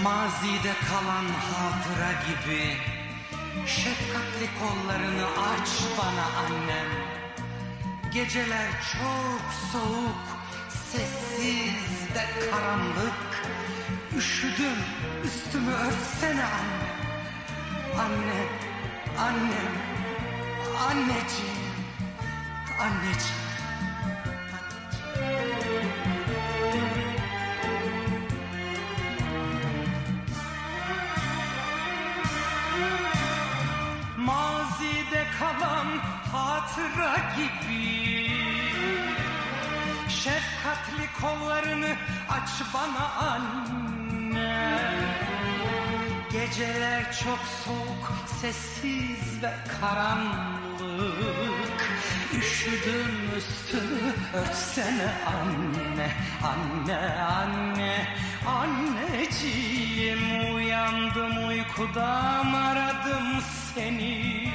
Mazide kalan hatıra gibi şefkatli kollarını aç bana annem. Geceler çok soğuk, sessiz ve karanlık. Üşüdüm, üstümü örtsene annem. Annem, annem, anneciğim, anneciğim. Mazide kalan hatıra gibi şefkatli kollarını aç bana anne. Geceler çok soğuk, sessiz ve karanlık. Üşüdüm, üstümü örtsene anne. Anne, anne, anneciğim. Uyandım uykudan, aradım seni.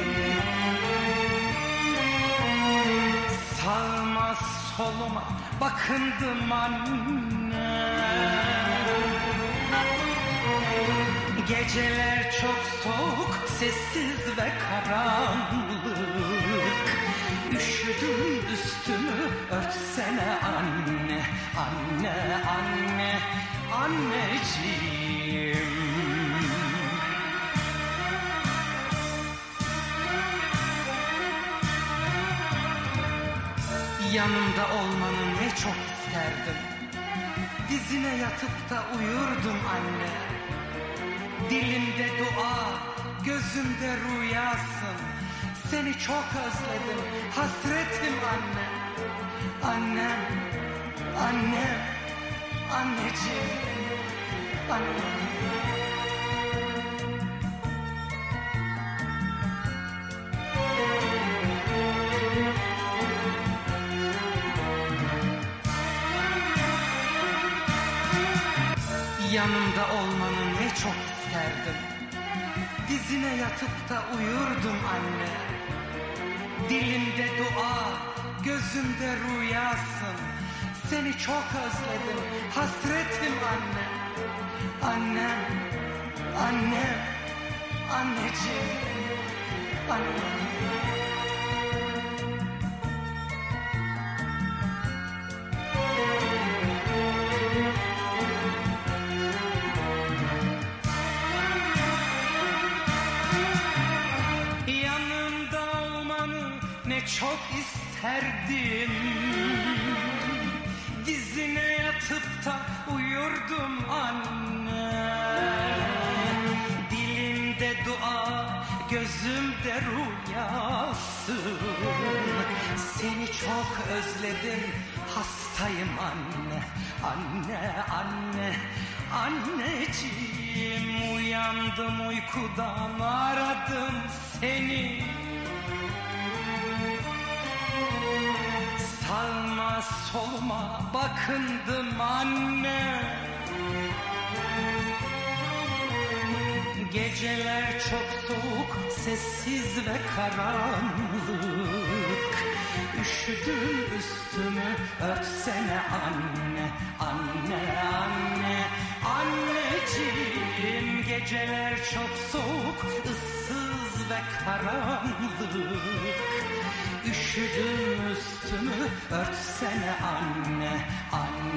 Sağıma soluma bakındım anne. Geceler çok soğuk, sessiz ve karanlık. Üşüdüm, üstümü örtsene anne. Anne, anne, anneciğim. Yanımda olmanı ne çok isterdim. Dizine yatıp da uyurdum anne. Dilimde dua, gözümde rüyasın. Seni çok özledim, hasretim anne. Annem, annem, anneciğim, annem. Yanımda olmanı ne çok isterdim. Dizine yatıp da uyurdum anne. Dilimde dua, gözümde rüyasın. Seni çok özledim, hasretim anne. Annem, annem, anneciğim, annem. Ne çok isterdim. Dizine yatıp da uyurdum anne. Dilimde dua, gözümde rüyasın. Seni çok özledim, hastayım anne. Anne, anne, anneciğim. Uyandım uykudan, aradım seni. Sağıma soluma bakındım anne. Geceler çok soğuk, sessiz ve karanlık. Üşüdüm, üstümü örtsene anne. Anne, anne, anneciğim. Geceler çok soğuk, ıssız ve karanlık. Üşüdüm, üstümü örtsene anne. Anne.